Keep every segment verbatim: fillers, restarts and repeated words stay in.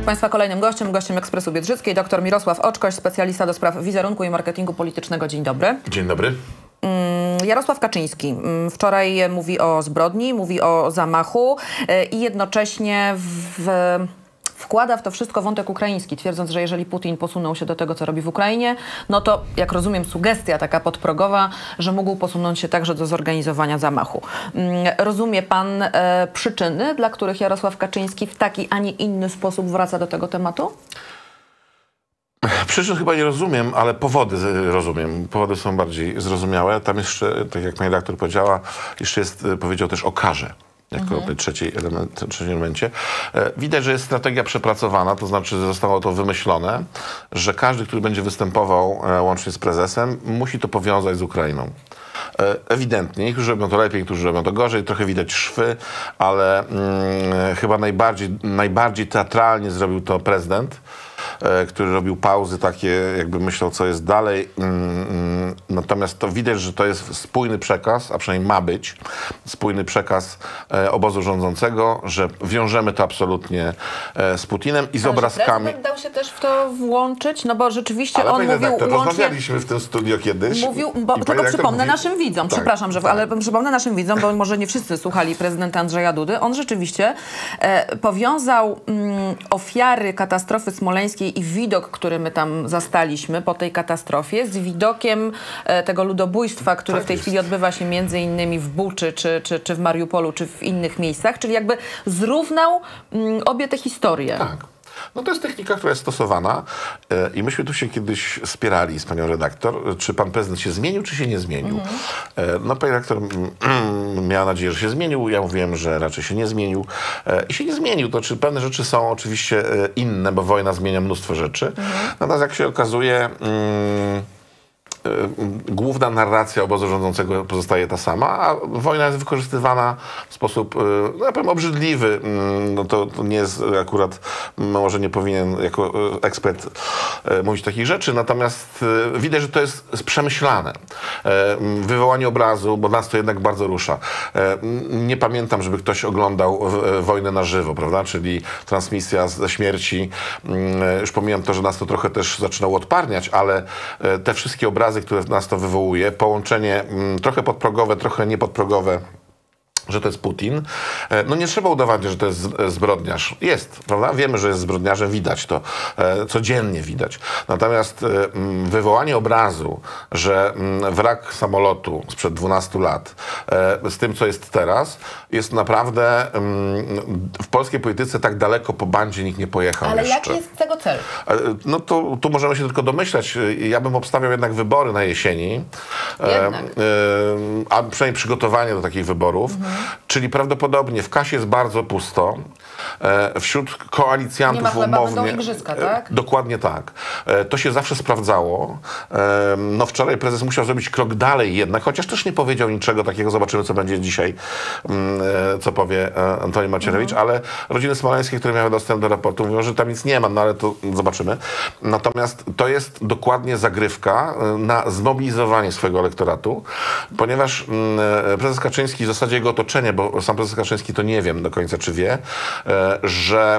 Państwa, kolejnym gościem, gościem Ekspresu Biedrzyckiej, dr Mirosław Oczkoś, specjalista do spraw wizerunku i marketingu politycznego. Dzień dobry. Dzień dobry. Jarosław Kaczyński wczoraj mówi o zbrodni, mówi o zamachu i jednocześnie w... wkłada w to wszystko wątek ukraiński, twierdząc, że jeżeli Putin posunął się do tego, co robi w Ukrainie, no to, jak rozumiem, sugestia taka podprogowa, że mógł posunąć się także do zorganizowania zamachu. Rozumie pan e, przyczyny, dla których Jarosław Kaczyński w taki, a nie inny sposób wraca do tego tematu? Przyczyn chyba nie rozumiem, ale powody rozumiem. Powody są bardziej zrozumiałe. Tam jeszcze, tak jak pani redaktor powiedziała, jeszcze jest, powiedział też o karze. Jako mhm. trzeciej element, trzecim elemencie. Widać, że jest strategia przepracowana, to znaczy zostało to wymyślone, że każdy, który będzie występował łącznie z prezesem, musi to powiązać z Ukrainą. Ewidentnie, niektórzy robią to lepiej, niektórzy robią to gorzej, trochę widać szwy, ale mm, chyba najbardziej, najbardziej teatralnie zrobił to prezydent, który robił pauzy takie, jakby myślał, co jest dalej. Natomiast to widać, że to jest spójny przekaz, a przynajmniej ma być spójny przekaz obozu rządzącego, że wiążemy to absolutnie z Putinem i z Ale obrazkami. Prezydent dał się też w to włączyć, no bo rzeczywiście ale on mówił redaktor, łącznie... rozmawialiśmy w tym studio kiedyś. Mówił, bo, tylko przypomnę mówi... naszym widzom, tak, przepraszam, że, tak. ale przypomnę naszym widzom, bo może nie wszyscy słuchali prezydenta Andrzeja Dudy. On rzeczywiście e, powiązał mm, ofiary katastrofy smoleńskiej i widok, który my tam zastaliśmy po tej katastrofie, z widokiem e, tego ludobójstwa, które tak w tej jest. chwili odbywa się między innymi w Buczy, czy, czy, czy w Mariupolu, czy w innych miejscach, czyli jakby zrównał mm, obie te historie. Tak. No to jest technika, która jest stosowana e, i myśmy tu się kiedyś spierali z panią redaktor, czy pan prezydent się zmienił, czy się nie zmienił. Mhm. E, no pani redaktor mm, miała nadzieję, że się zmienił, ja mówiłem, że raczej się nie zmienił e, i się nie zmienił. To czy pewne rzeczy są oczywiście e, inne, bo wojna zmienia mnóstwo rzeczy. Mhm. Natomiast jak się okazuje... Mm, główna narracja obozu rządzącego pozostaje ta sama, a wojna jest wykorzystywana w sposób, no ja powiem, obrzydliwy. No to, to nie jest akurat, może nie powinien jako ekspert mówić takich rzeczy, natomiast widać, że to jest przemyślane. Wywołanie obrazu, bo nas to jednak bardzo rusza. Nie pamiętam, żeby ktoś oglądał wojnę na żywo, prawda, czyli transmisja ze śmierci. Już pomijam to, że nas to trochę też zaczynało odparniać, ale te wszystkie obrazy, które nas to wywołuje, połączenie m, trochę podprogowe, trochę niepodprogowe, że to jest Putin. No nie trzeba udowadniać, że to jest zbrodniarz. Jest, prawda? Wiemy, że jest zbrodniarzem, widać to. E, codziennie widać. Natomiast e, wywołanie obrazu, że m, wrak samolotu sprzed dwunastu lat e, z tym, co jest teraz, jest naprawdę m, w polskiej polityce tak daleko po bandzie nikt nie pojechał Ale jeszcze. jaki jest tego cel? E, no to tu możemy się tylko domyślać. Ja bym obstawiał jednak wybory na jesieni. E, e, a przynajmniej przygotowanie do takich wyborów. Mhm. Czyli prawdopodobnie w kasie jest bardzo pusto. E, wśród koalicjantów nie ma chleba, umownie... będą igrzyska, tak? E, dokładnie tak. E, to się zawsze sprawdzało. E, no wczoraj prezes musiał zrobić krok dalej jednak, chociaż też nie powiedział niczego takiego. Zobaczymy, co będzie dzisiaj, mm, e, co powie e, Antoni Macierewicz, mhm. ale rodziny smoleńskie, które miały dostęp do raportu, mówią, że tam nic nie ma, no ale to zobaczymy. Natomiast to jest dokładnie zagrywka na zmobilizowanie swojego elektoratu, ponieważ mm, prezes Kaczyński, w zasadzie jego otoczenie, bo sam prezes Kaczyński to nie wiem do końca, czy wie, że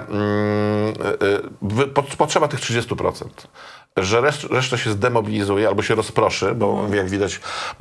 mm, potrzeba tych trzydziestu procent. Że reszt, reszta się zdemobilizuje albo się rozproszy, bo mm. jak widać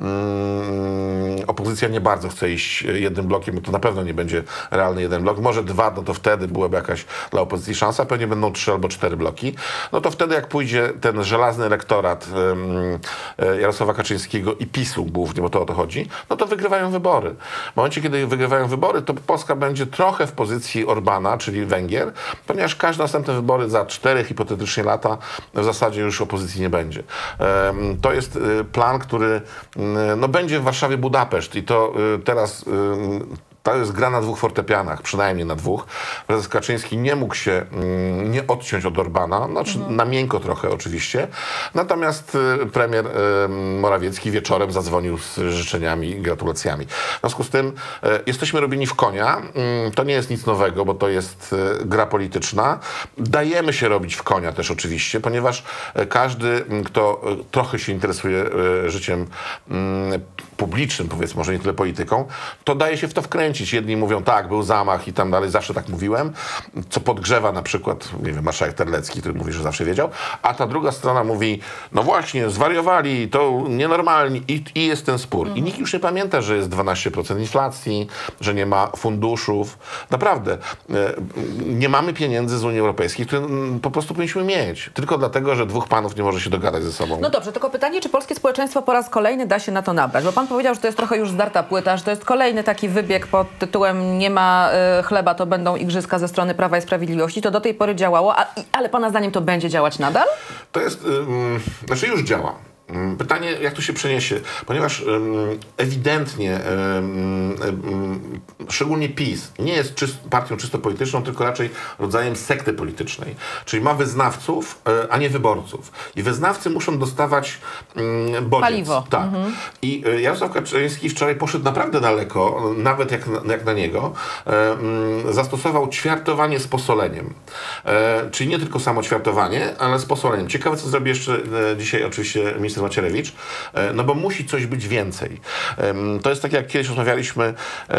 mm, opozycja nie bardzo chce iść jednym blokiem, bo to na pewno nie będzie realny jeden blok. Może dwa, no to wtedy byłaby jakaś dla opozycji szansa, pewnie będą trzy albo cztery bloki. No to wtedy jak pójdzie ten żelazny elektorat um, Jarosława Kaczyńskiego i PiSu głównie, bo to o to chodzi, no to wygrywają wybory. W momencie, kiedy wygrywają wybory, to Polska będzie trochę w pozycji Orbana, czyli Węgier, ponieważ każde następne wybory za cztery hipotetycznie lata w zasadzie już opozycji nie będzie. To jest plan, który no, będzie w Warszawie Budapeszt i to teraz to jest gra na dwóch fortepianach, przynajmniej na dwóch. Prezes Kaczyński nie mógł się mm, nie odciąć od Orbana, znaczy mhm. na miękko trochę oczywiście. Natomiast y, premier y, Morawiecki wieczorem zadzwonił z życzeniami i gratulacjami. W związku z tym y, jesteśmy robieni w konia. Y, to nie jest nic nowego, bo to jest y, gra polityczna. Dajemy się robić w konia też oczywiście, ponieważ y, każdy, y, kto y, trochę się interesuje y, życiem y, publicznym, powiedzmy, może nie tyle polityką, to daje się w to wkręcić. Jedni mówią, tak, był zamach i tam dalej, zawsze tak mówiłem, co podgrzewa na przykład, nie wiem, marszałek Terlecki, który mówi, że zawsze wiedział, a ta druga strona mówi, no właśnie, zwariowali, to nienormalni i, i jest ten spór. Mhm. I nikt już nie pamięta, że jest dwanaście procent inflacji, że nie ma funduszów. Naprawdę, nie mamy pieniędzy z Unii Europejskiej, które po prostu powinniśmy mieć. Tylko dlatego, że dwóch panów nie może się dogadać ze sobą. No dobrze, tylko pytanie, czy polskie społeczeństwo po raz kolejny da się na to nabrać? Bo pan powiedział, że to jest trochę już zdarta płyta, że to jest kolejny taki wybieg pod tytułem nie ma y, chleba, to będą igrzyska ze strony Prawa i Sprawiedliwości. To do tej pory działało, a, ale pana zdaniem to będzie działać nadal? To jest, y, znaczy już działa. Pytanie, jak to się przeniesie, ponieważ um, ewidentnie, um, um, szczególnie PiS, nie jest czyst, partią czysto polityczną, tylko raczej rodzajem sekty politycznej. Czyli ma wyznawców, e, a nie wyborców. I wyznawcy muszą dostawać um, bodziec. Paliwo. Tak. Mhm. I e, Jarosław Kaczyński wczoraj poszedł naprawdę daleko, nawet jak, jak na niego. E, um, zastosował ćwiartowanie z posoleniem. E, czyli nie tylko samo ćwiartowanie, ale z posoleniem. Ciekawe, co zrobi jeszcze e, dzisiaj oczywiście minister Macierewicz, no bo musi coś być więcej. To jest tak, jak kiedyś rozmawialiśmy,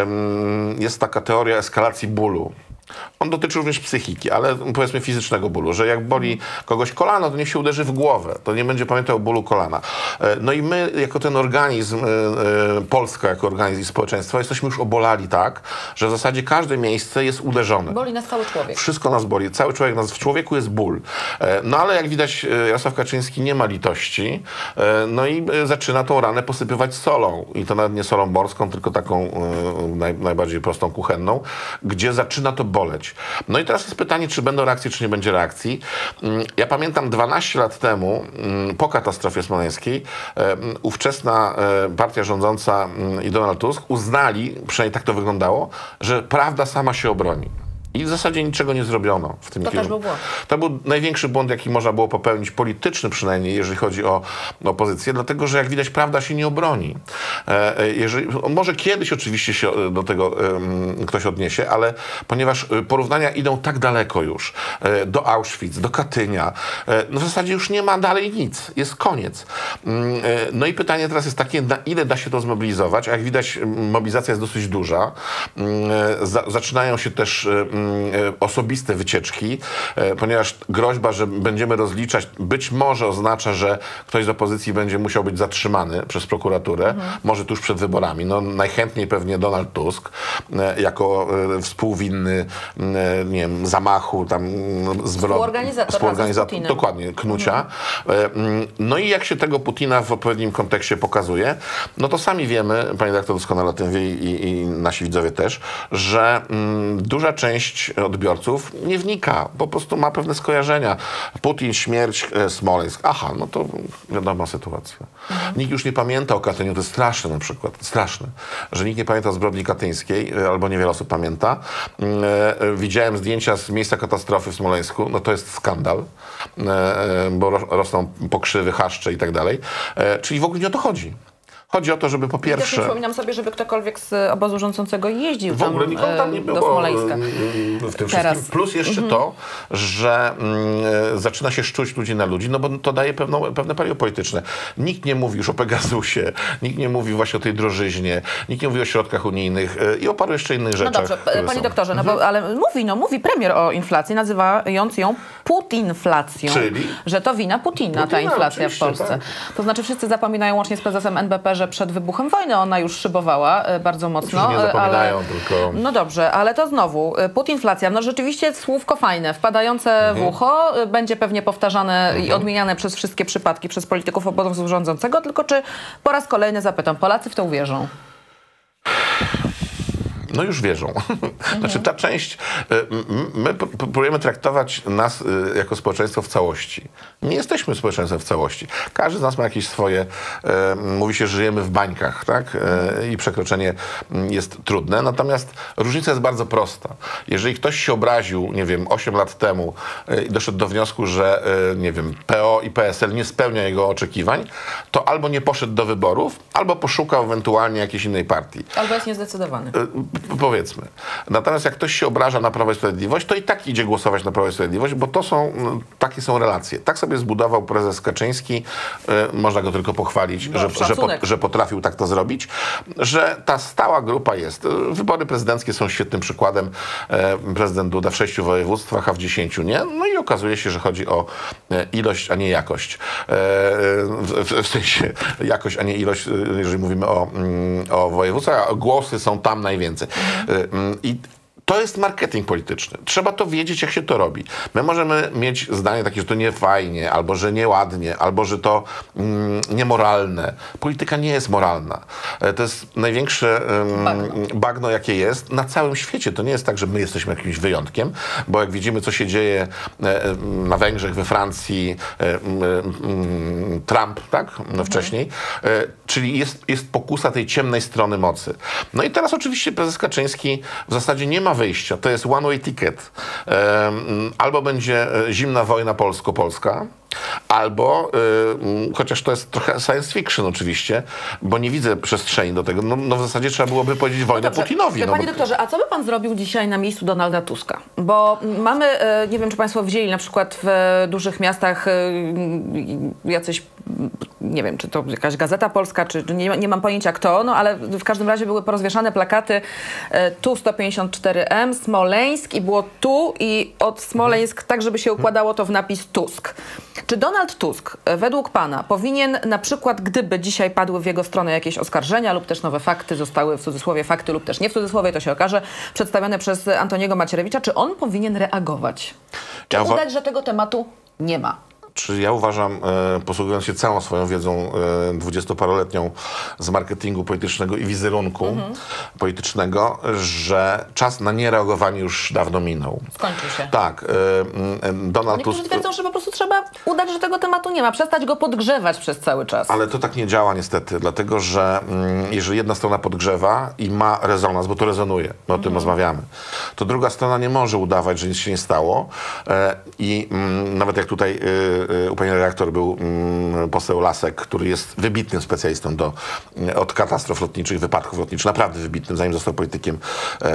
jest taka teoria eskalacji bólu. On dotyczy również psychiki, ale powiedzmy fizycznego bólu, że jak boli kogoś kolano, to niech się uderzy w głowę, to nie będzie pamiętał o bólu kolana. No i my, jako ten organizm, Polska jako organizm społeczeństwa, jesteśmy już obolali tak, że w zasadzie każde miejsce jest uderzone. Boli nas cały człowiek. Wszystko nas boli, cały człowiek nas, w człowieku jest ból. No ale jak widać, Jarosław Kaczyński nie ma litości, no i zaczyna tą ranę posypywać solą. I to nawet nie solą morską, tylko taką naj, najbardziej prostą kuchenną, gdzie zaczyna to boleć. No i teraz jest pytanie, czy będą reakcje, czy nie będzie reakcji. Ja pamiętam dwanaście lat temu, po katastrofie smoleńskiej, ówczesna partia rządząca i Donald Tusk uznali, przynajmniej tak to wyglądało, że prawda sama się obroni. I w zasadzie niczego nie zrobiono w tym To kierunku. też był błąd. To był największy błąd, jaki można było popełnić, polityczny przynajmniej, jeżeli chodzi o opozycję, dlatego, że jak widać, prawda się nie obroni. E, jeżeli, może kiedyś oczywiście się do tego um, ktoś odniesie, ale ponieważ porównania idą tak daleko już, e, do Auschwitz, do Katynia, e, no w zasadzie już nie ma dalej nic. Jest koniec. E, no i pytanie teraz jest takie, na ile da się to zmobilizować, a jak widać, mobilizacja jest dosyć duża. E, za, zaczynają się też e, osobiste wycieczki, ponieważ groźba, że będziemy rozliczać, być może oznacza, że ktoś z opozycji będzie musiał być zatrzymany przez prokuraturę, mhm. może tuż przed wyborami. No, najchętniej pewnie Donald Tusk, jako współwinny, nie wiem, zamachu, tam zbrodni. Współorganizator, Współorganizator dokładnie, knucia. Mhm. No i jak się tego Putina w odpowiednim kontekście pokazuje, no to sami wiemy, pani redaktor doskonale o tym wie i, i nasi widzowie też, że mm, duża część odbiorców nie wnika, po prostu ma pewne skojarzenia. Putin, śmierć, e, Smoleńsk. Aha, no to wiadoma sytuacja. Mhm. Nikt już nie pamięta o Katyniu, to jest straszne na przykład, straszne, że nikt nie pamięta o zbrodni katyńskiej, e, albo niewiele osób pamięta. E, e, widziałem zdjęcia z miejsca katastrofy w Smoleńsku, no to jest skandal, e, bo ro, rosną pokrzywy, chaszcze i tak dalej. E, czyli w ogóle nie o to chodzi. Chodzi o to, żeby po pierwsze... Ja przypominam sobie, żeby ktokolwiek z obozu rządzącego jeździł w ogóle tam, nikogo tam nie było do Smoleńska. w tym Teraz. wszystkim. Plus jeszcze mm-hmm. to, że mm, zaczyna się szczuć ludzi na ludzi, no bo to daje pewną, pewne paliwo polityczne. Nikt nie mówi już o Pegasusie, nikt nie mówi właśnie o tej drożyźnie, nikt nie mówi o środkach unijnych y, i o paru jeszcze innych rzeczach. No dobrze, panie są. doktorze, no bo, ale mówi, no mówi premier o inflacji, nazywając ją putinflacją. Czyli? Że to wina Putina, Putina ta inflacja w Polsce. Tak. To znaczy wszyscy zapominają łącznie z prezesem N B P, że przed wybuchem wojny ona już szybowała e, bardzo mocno. Nie zapominają, ale, tylko... No dobrze, ale to znowu, putinflacja, no rzeczywiście słówko fajne, wpadające mhm. w ucho, będzie pewnie powtarzane mhm. i odmieniane przez wszystkie przypadki, przez polityków obozu rządzącego, tylko czy po raz kolejny zapytam, Polacy w to uwierzą? No już wierzą. Mhm. Znaczy ta część, my próbujemy traktować nas jako społeczeństwo w całości. Nie jesteśmy społeczeństwem w całości. Każdy z nas ma jakieś swoje, mówi się, że żyjemy w bańkach, tak? I przekroczenie jest trudne. Natomiast różnica jest bardzo prosta. Jeżeli ktoś się obraził, nie wiem, osiem lat temu i doszedł do wniosku, że, nie wiem, P O i P S L nie spełnia jego oczekiwań, to albo nie poszedł do wyborów, albo poszukał ewentualnie jakiejś innej partii. Albo jest niezdecydowany. Powiedzmy. Natomiast jak ktoś się obraża na Prawo i Sprawiedliwość, to i tak idzie głosować na Prawo i Sprawiedliwość, bo to są, takie są relacje. Tak sobie zbudował prezes Kaczyński, y, można go tylko pochwalić, No, że, że, po, że potrafił tak to zrobić, że ta stała grupa jest. Wybory prezydenckie są świetnym przykładem. E, prezydent Duda w sześciu województwach, a w dziesięciu nie. No i okazuje się, że chodzi o ilość, a nie jakość. E, w, w sensie jakość, a nie ilość, jeżeli mówimy o, o województwach, a głosy są tam najwięcej. Mhm. I to jest marketing polityczny. Trzeba to wiedzieć, jak się to robi. My możemy mieć zdanie takie, że to nie fajnie, albo że nieładnie, albo że to mm, niemoralne. Polityka nie jest moralna. To jest największe um, bagno. bagno, jakie jest na całym świecie. To nie jest tak, że my jesteśmy jakimś wyjątkiem, bo jak widzimy, co się dzieje e, na Węgrzech, we Francji, e, e, Trump, tak? No, wcześniej. E, czyli jest, jest pokusa tej ciemnej strony mocy. No i teraz oczywiście prezes Kaczyński w zasadzie nie ma wyjścia. To jest one way ticket. Um, albo będzie zimna wojna polsko-polska, albo, y, chociaż to jest trochę science fiction oczywiście, bo nie widzę przestrzeni do tego. No, no w zasadzie trzeba byłoby powiedzieć wojnę Dobrze. Putinowi. Panie no bo... doktorze, a co by pan zrobił dzisiaj na miejscu Donalda Tuska? Bo mamy, y, nie wiem, czy państwo widzieli na przykład w dużych miastach y, jacyś, nie wiem, czy to jakaś Gazeta Polska, czy nie, nie mam pojęcia kto, no ale w każdym razie były porozwieszane plakaty y, tu sto pięćdziesiąt cztery M, Smoleńsk i było tu i od Smoleńsk tak, żeby się układało to w napis Tusk. Czy Donald Tusk, według pana, powinien na przykład, gdyby dzisiaj padły w jego stronę jakieś oskarżenia lub też nowe fakty, zostały w cudzysłowie fakty lub też nie w cudzysłowie, to się okaże, przedstawione przez Antoniego Macierewicza, czy on powinien reagować? Czy Ja udać, że tego tematu nie ma? Czy ja uważam, e, posługując się całą swoją wiedzą dwudziestoparoletnią z marketingu politycznego i wizerunku mhm. politycznego, że czas na niereagowanie już dawno minął. Skończył się. Tak. E, Donald Niektórzy Tusk... twierdzą, że po prostu trzeba udać, że tego tematu nie ma, przestać go podgrzewać przez cały czas. Ale to tak nie działa niestety, dlatego że mm, jeżeli jedna strona podgrzewa i ma rezonans, bo to rezonuje, my o tym rozmawiamy, to druga strona nie może udawać, że nic się nie stało e, i mm, nawet jak tutaj y, u pani redaktor był mm, poseł Lasek, który jest wybitnym specjalistą do, od katastrof lotniczych, wypadków lotniczych, naprawdę wybitnym, zanim został politykiem e,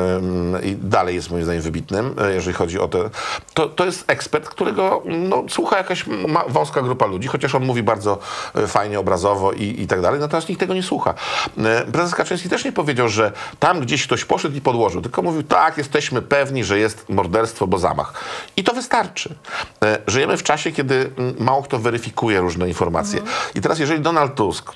e, i dalej jest moim zdaniem wybitnym, e, jeżeli chodzi o to. To, to jest ekspert, którego no, słucha jakaś ma, wąska grupa ludzi, chociaż on mówi bardzo e, fajnie, obrazowo i, i tak dalej, natomiast nikt tego nie słucha. E, prezes Kaczyński też nie powiedział, że tam gdzieś ktoś poszedł i podłożył, tylko mówił, tak, jesteśmy pewni, że jest morderstwo, bo zamach. I to wystarczy. E, żyjemy w czasie, kiedy mało kto weryfikuje różne informacje. Mhm. I teraz, jeżeli Donald Tusk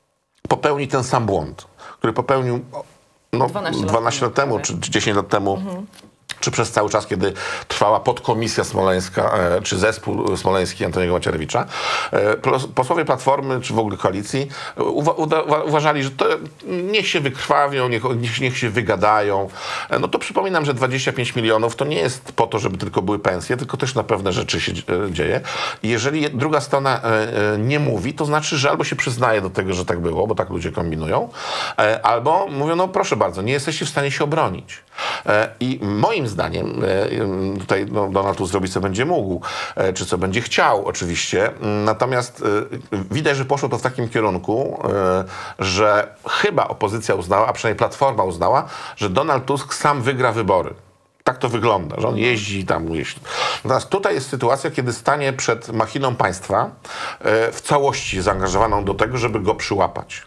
popełni ten sam błąd, który popełnił no, dwanaście lat temu, czy dziesięć lat temu, mhm. czy przez cały czas, kiedy trwała podkomisja smoleńska, e, czy zespół smoleński Antoniego Macierewicza, e, posłowie Platformy, czy w ogóle koalicji uwa uda uważali, że to niech się wykrwawią, niech, niech, niech się wygadają. E, no to przypominam, że dwadzieścia pięć milionów to nie jest po to, żeby tylko były pensje, tylko też na pewne rzeczy się e, dzieje. I jeżeli druga strona e, e, nie mówi, to znaczy, że albo się przyznaje do tego, że tak było, bo tak ludzie kombinują, e, albo mówią, no proszę bardzo, nie jesteście w stanie się obronić. E, I moim zdaniem, e, tutaj no, Donald Tusk zrobi, co będzie mógł, e, czy co będzie chciał oczywiście, natomiast e, widać, że poszło to w takim kierunku, e, że chyba opozycja uznała, a przynajmniej Platforma uznała, że Donald Tusk sam wygra wybory. Tak to wygląda, że on jeździ tam. Jeździ. Natomiast tutaj jest sytuacja, kiedy stanie przed machiną państwa e, w całości zaangażowaną do tego, żeby go przyłapać.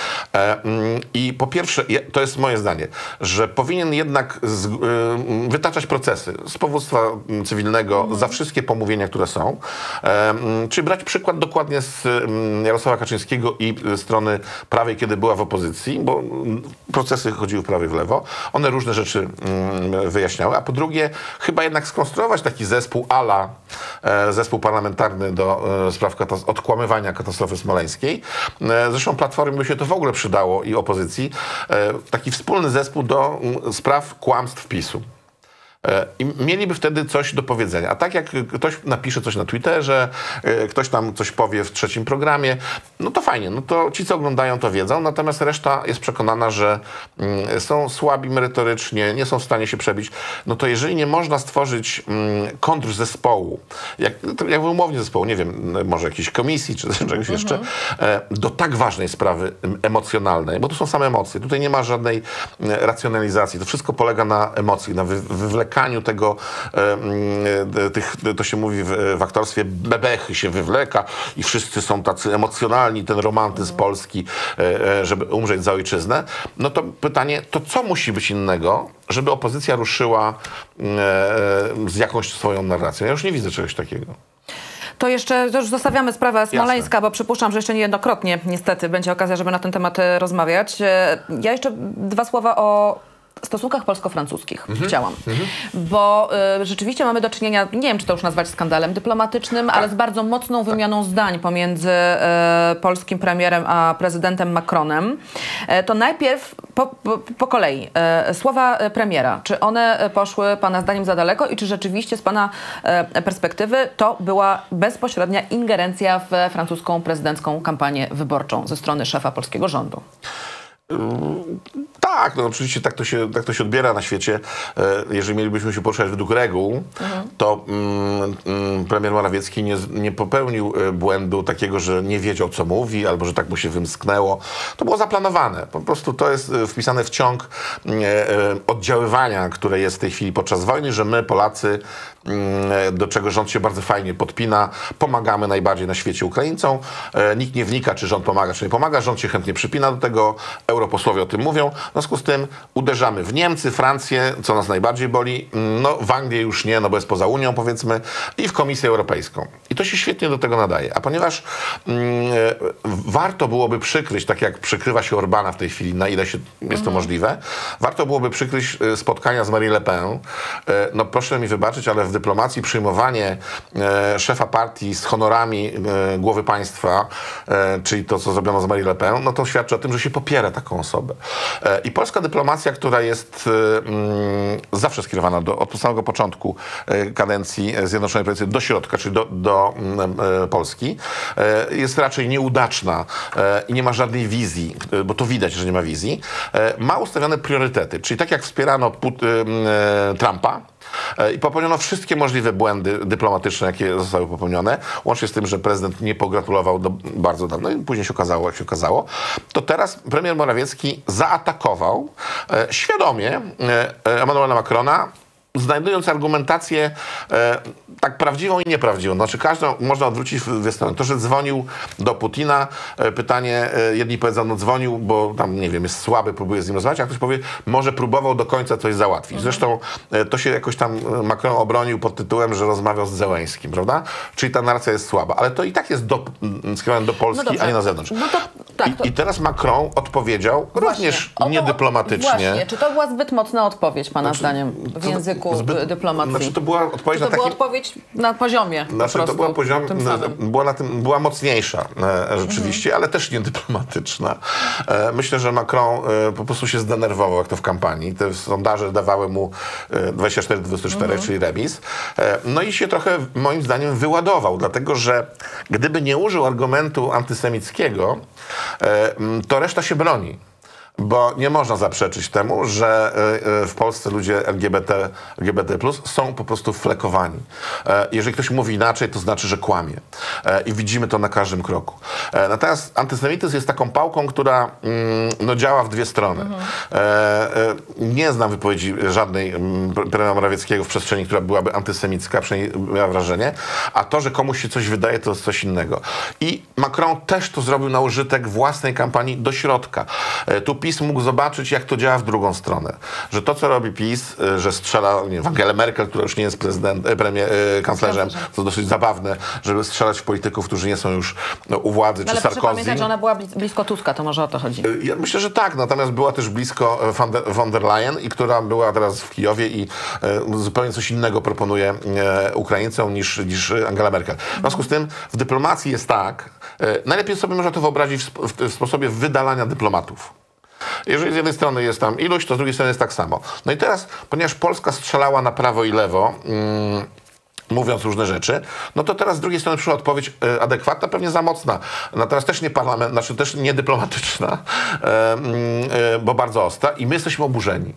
I po pierwsze, to jest moje zdanie, że powinien jednak z, y, wytaczać procesy z powództwa cywilnego mhm. za wszystkie pomówienia, które są. E, czyli brać przykład dokładnie z Jarosława Kaczyńskiego i strony prawej, kiedy była w opozycji, bo procesy chodziły w prawo i w lewo. One różne rzeczy y, wyjaśniały. A po drugie, chyba jednak skonstruować taki zespół a la e, zespół parlamentarny do e, spraw katas odkłamywania katastrofy smoleńskiej. E, zresztą Platformy by się to w ogóle przydało i opozycji, e, taki wspólny zespół do m, spraw kłamstw PiSu. I mieliby wtedy coś do powiedzenia. A tak jak ktoś napisze coś na Twitterze, ktoś tam coś powie w trzecim programie, no to fajnie, no to ci, co oglądają, to wiedzą, natomiast reszta jest przekonana, że są słabi merytorycznie, nie są w stanie się przebić. No to jeżeli nie można stworzyć kontrzespołu, jak, jak umownie zespołu, nie wiem, może jakiejś komisji, czy czegoś mhm. jeszcze, do tak ważnej sprawy emocjonalnej, bo tu są same emocje, tutaj nie ma żadnej racjonalizacji, to wszystko polega na emocji, na wy, wywlekaniu tego, e, tych, to się mówi w, w aktorstwie, bebechy się wywleka i wszyscy są tacy emocjonalni, ten romantyzm mm. polski, e, żeby umrzeć za ojczyznę. No to pytanie, to co musi być innego, żeby opozycja ruszyła e, z jakąś swoją narracją? Ja już nie widzę czegoś takiego. To jeszcze to już zostawiamy sprawę Smoleńska, bo przypuszczam, że jeszcze niejednokrotnie niestety będzie okazja, żeby na ten temat rozmawiać. Ja jeszcze dwa słowa o stosunkach polsko-francuskich mhm. chciałam, mhm. bo y, rzeczywiście mamy do czynienia, nie wiem, czy to już nazwać skandalem dyplomatycznym, tak. ale z bardzo mocną wymianą zdań pomiędzy y, polskim premierem a prezydentem Macronem. Y, to najpierw po, po, po kolei y, słowa premiera. Czy one poszły pana zdaniem za daleko i czy rzeczywiście z pana y, perspektywy to była bezpośrednia ingerencja w francuską prezydencką kampanię wyborczą ze strony szefa polskiego rządu? Tak, no oczywiście tak to się, tak to się odbiera na świecie. Jeżeli mielibyśmy się poruszać według reguł, mhm. to mm, mm, premier Morawiecki nie, nie popełnił błędu takiego, że nie wiedział, co mówi, albo że tak mu się wymsknęło. To było zaplanowane. Po prostu to jest wpisane w ciąg e, oddziaływania, które jest w tej chwili podczas wojny, że my, Polacy, do czego rząd się bardzo fajnie podpina, pomagamy najbardziej na świecie Ukraińcom. E, nikt nie wnika, czy rząd pomaga, czy nie pomaga. Rząd się chętnie przypina do tego. Europosłowie o tym mówią. W związku z tym uderzamy w Niemcy, Francję, co nas najbardziej boli. No w Anglię już nie, no bo jest poza Unią, powiedzmy, i w Komisję Europejską. I to się świetnie do tego nadaje. A ponieważ mm, warto byłoby przykryć, tak jak przykrywa się Orbana w tej chwili, na ile się, jest mhm. to możliwe, warto byłoby przykryć spotkania z Marine Le Pen. No proszę mi wybaczyć, ale w dyplomacji przyjmowanie e, szefa partii z honorami e, głowy państwa, e, czyli to, co zrobiono z Marine Le Pen, no to świadczy o tym, że się popiera taką osobę. E, I polska dyplomacja, która jest e, m, zawsze skierowana do, od samego początku e, kadencji Zjednoczonej Prawicy do środka, czyli do, do e, Polski, e, jest raczej nieudaczna e, i nie ma żadnej wizji, e, bo to widać, że nie ma wizji, e, ma ustawione priorytety, czyli tak jak wspierano Put, e, Trumpa, i popełniono wszystkie możliwe błędy dyplomatyczne, jakie zostały popełnione, łącznie z tym, że prezydent nie pogratulował do, bardzo dawno i później się okazało, jak się okazało, to teraz premier Morawiecki zaatakował e, świadomie e, Emmanuela Macrona, znajdując argumentację e, tak prawdziwą i nieprawdziwą. Znaczy każdą można odwrócić w dwie strony. To, że dzwonił do Putina, e, pytanie, e, jedni powiedzą, no dzwonił, bo tam, nie wiem, jest słaby, próbuje z nim rozmawiać, a ktoś powie, może próbował do końca coś załatwić. Zresztą e, to się jakoś tam Macron obronił pod tytułem, że rozmawiał z Zełeńskim, prawda? Czyli ta narracja jest słaba. Ale to i tak jest do, skierowane do Polski, no a nie na zewnątrz. No to, tak, to... I, I teraz Macron odpowiedział właśnie, również niedyplomatycznie. Właśnie. Czy to była zbyt mocna odpowiedź, pana znaczy, zdaniem, w języku Zbyt, dyplomacji? Znaczy to była odpowiedź to na była taki... odpowiedź na poziomie. Znaczy to była, poziom, była, na tym, była mocniejsza e, rzeczywiście, mhm. ale też niedyplomatyczna. E, myślę, że Macron e, po prostu się zdenerwował, jak to w kampanii. Te sondaże dawały mu e, dwadzieścia cztery do dwudziestu czterech, mhm. czyli remis. E, no i się trochę, moim zdaniem, wyładował, dlatego że gdyby nie użył argumentu antysemickiego, e, to reszta się broni. Bo nie można zaprzeczyć temu, że w Polsce ludzie L G B T, L G B T plus są po prostu flekowani. Jeżeli ktoś mówi inaczej, to znaczy, że kłamie. I widzimy to na każdym kroku. Natomiast antysemityzm jest taką pałką, która no, działa w dwie strony. Mhm. Nie znam wypowiedzi żadnej premiera Morawieckiego w przestrzeni, która byłaby antysemicka, przynajmniej miała wrażenie. A to, że komuś się coś wydaje, to jest coś innego. I Macron też to zrobił na użytek własnej kampanii do środka. Tu PiS mógł zobaczyć, jak to działa w drugą stronę. Że to, co robi PiS, że strzela nie wiem, Angelę Merkel, która już nie jest prezydent, premier, kanclerzem, to dosyć zabawne, żeby strzelać w polityków, którzy nie są już no, u władzy, no, czy ale Sarkozy. Ale pamiętać, że ona była blisko Tuska, to może o to chodzi. Ja myślę, że tak. Natomiast była też blisko von der Leyen, i która była teraz w Kijowie i e, zupełnie coś innego proponuje e, Ukraińcom niż, niż Angela Merkel. W związku z tym w dyplomacji jest tak, e, najlepiej sobie można to wyobrazić w, w, w sposobie wydalania dyplomatów. Jeżeli z jednej strony jest tam ilość, to z drugiej strony jest tak samo. No i teraz, ponieważ Polska strzelała na prawo i lewo, mm, mówiąc różne rzeczy, no to teraz z drugiej strony przyszła odpowiedź e, adekwatna, pewnie za mocna. Natomiast też nie parlament, znaczy też niedyplomatyczna, e, e, bo bardzo ostra i my jesteśmy oburzeni.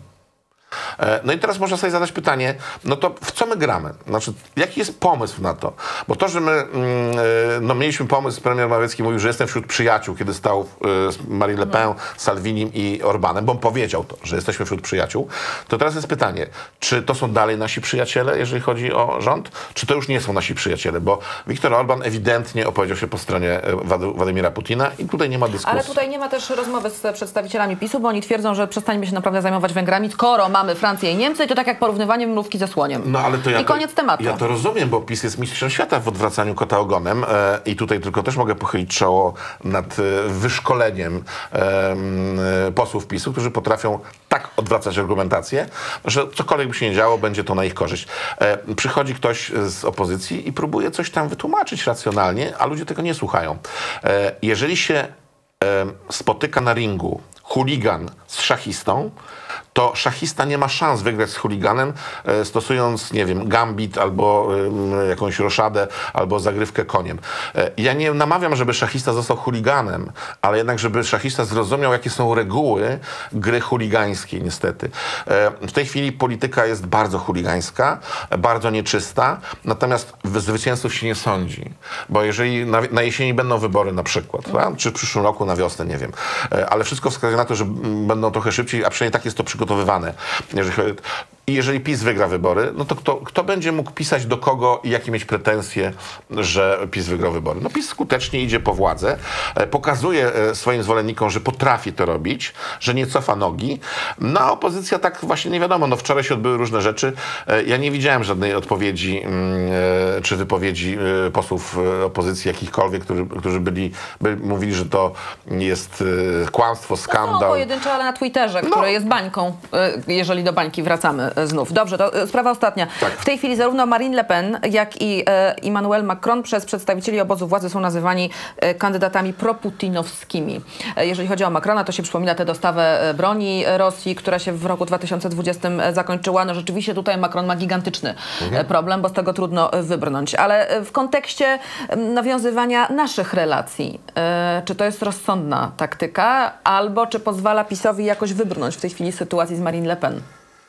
No i teraz można sobie zadać pytanie, no to w co my gramy? Znaczy, jaki jest pomysł na to? Bo to, że my no, mieliśmy pomysł, premier Morawiecki mówił, że jestem wśród przyjaciół, kiedy stał z Marine Le Pen, Salvinim i Orbanem, bo on powiedział to, że jesteśmy wśród przyjaciół, to teraz jest pytanie, czy to są dalej nasi przyjaciele, jeżeli chodzi o rząd, czy to już nie są nasi przyjaciele? Bo Viktor Orban ewidentnie opowiedział się po stronie Wad- Władimira Putina i tutaj nie ma dyskusji. Ale tutaj nie ma też rozmowy z przedstawicielami PiSu, bo oni twierdzą, że przestańmy się naprawdę zajmować Węgrami, skoro mamy Francję i Niemcy, to tak jak porównywanie mrówki ze słoniem. No, ale to ja I koniec to, tematu. Ja to rozumiem, bo PiS jest mistrzem świata w odwracaniu kota ogonem e, i tutaj tylko też mogę pochylić czoło nad e, wyszkoleniem e, e, posłów PiSu, którzy potrafią tak odwracać argumentację, że cokolwiek by się nie działo, będzie to na ich korzyść. E, przychodzi ktoś z opozycji i próbuje coś tam wytłumaczyć racjonalnie, a ludzie tego nie słuchają. E, jeżeli się e, spotyka na ringu chuligan z szachistą, to szachista nie ma szans wygrać z chuliganem, e, stosując, nie wiem, gambit albo e, jakąś roszadę, albo zagrywkę koniem. E, ja nie namawiam, żeby szachista został chuliganem, ale jednak, żeby szachista zrozumiał, jakie są reguły gry chuligańskiej, niestety. E, w tej chwili polityka jest bardzo chuligańska, bardzo nieczysta, natomiast zwycięzców się nie sądzi. Bo jeżeli na, na jesieni będą wybory na przykład, mhm. czy w przyszłym roku na wiosnę, nie wiem, e, ale wszystko wskazuje na to, że będą trochę szybciej, a przynajmniej tak jest to przygotowywane. Jeżeli chodzi, i jeżeli PiS wygra wybory, no to kto, kto będzie mógł pisać do kogo i jakie mieć pretensje, że PiS wygrał wybory? No PiS skutecznie idzie po władzę, e, pokazuje e, swoim zwolennikom, że potrafi to robić, że nie cofa nogi. No a opozycja tak właśnie nie wiadomo. No wczoraj się odbyły różne rzeczy. E, ja nie widziałem żadnej odpowiedzi mm, e, czy wypowiedzi e, posłów e, opozycji jakichkolwiek, którzy, którzy byli, by, mówili, że to jest e, kłamstwo, skandal. No, pojedyncze, ale na Twitterze, które No. jest bańką, e, jeżeli do bańki wracamy znów. Dobrze, to e, sprawa ostatnia. Tak. W tej chwili zarówno Marine Le Pen, jak i e, Emmanuel Macron przez przedstawicieli obozu władzy są nazywani e, kandydatami proputinowskimi. E, jeżeli chodzi o Macrona, to się przypomina tę dostawę e, broni Rosji, która się w roku dwa tysiące dwudziestym zakończyła. No rzeczywiście tutaj Macron ma gigantyczny mhm. problem, bo z tego trudno wybrnąć. Ale e, w kontekście e, nawiązywania naszych relacji, e, czy to jest rozsądna taktyka, albo czy pozwala PiS-owi jakoś wybrnąć w tej chwili z sytuacji z Marine Le Pen?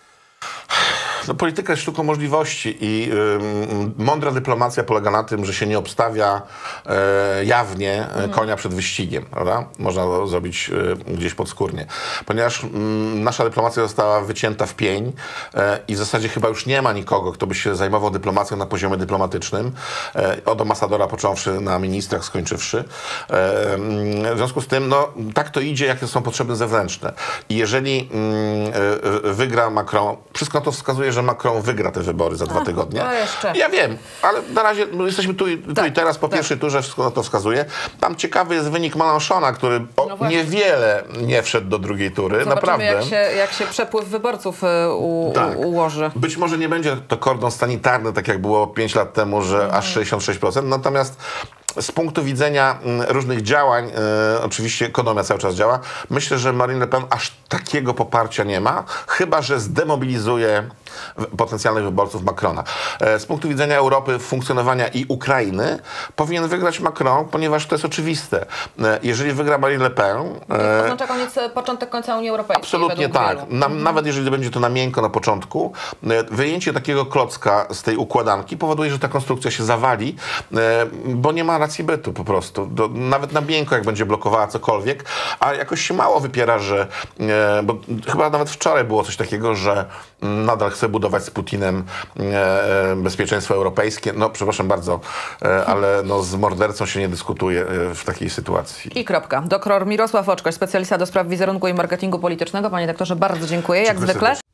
No, polityka jest sztuką możliwości i y, mądra dyplomacja polega na tym, że się nie obstawia y, jawnie mm. konia przed wyścigiem, prawda? Można to zrobić y, gdzieś podskórnie. Ponieważ y, nasza dyplomacja została wycięta w pień y, i w zasadzie chyba już nie ma nikogo, kto by się zajmował dyplomacją na poziomie dyplomatycznym. Y, od ambasadora począwszy na ministrach, skończywszy. Y, y, w związku z tym, no, tak to idzie, jakie są potrzeby zewnętrzne. I jeżeli y, y, wygra Macron, wszystko na to wskazuje, że Macron wygra te wybory za dwa A, tygodnie. to jeszcze. Ja wiem, ale na razie no, jesteśmy tu, i- tu Tak, i teraz po tak. pierwszej turze, wszystko na to wskazuje. Tam ciekawy jest wynik Mélenchona, który o, No właśnie. niewiele nie wszedł do drugiej tury. Zobaczymy, Naprawdę. jak się, jak się przepływ wyborców y, u, Tak. u, ułoży. Być może nie będzie to kordon sanitarny, tak jak było pięć lat temu, że Mhm. aż sześćdziesiąt sześć procent. Natomiast z punktu widzenia mm, różnych działań, e, oczywiście ekonomia cały czas działa, myślę, że Marine Le Pen aż takiego poparcia nie ma, chyba że zdemobilizuje w- potencjalnych wyborców Macrona. E, z punktu widzenia Europy, funkcjonowania i Ukrainy powinien wygrać Macron, ponieważ to jest oczywiste. E, jeżeli wygra Marine Le Pen... e, To znaczy koniec, początek końca Unii Europejskiej. Absolutnie według tak. wielu. Na, Nawet jeżeli będzie to na miękko na początku, e, wyjęcie takiego klocka z tej układanki powoduje, że ta konstrukcja się zawali, e, bo nie ma racji bytu po prostu. Do, nawet na miękko, jak będzie blokowała cokolwiek, a jakoś się mało wypiera, że e, bo chyba nawet wczoraj było coś takiego, że mm, nadal chce budować z Putinem e, e, bezpieczeństwo europejskie. No, przepraszam bardzo, e, ale no, z mordercą się nie dyskutuje e, w takiej sytuacji. I kropka. Doktor Mirosław Oczkoś, specjalista do spraw wizerunku i marketingu politycznego. Panie doktorze, bardzo dziękuję. Jak Dziękuję zwykle. serdecznie.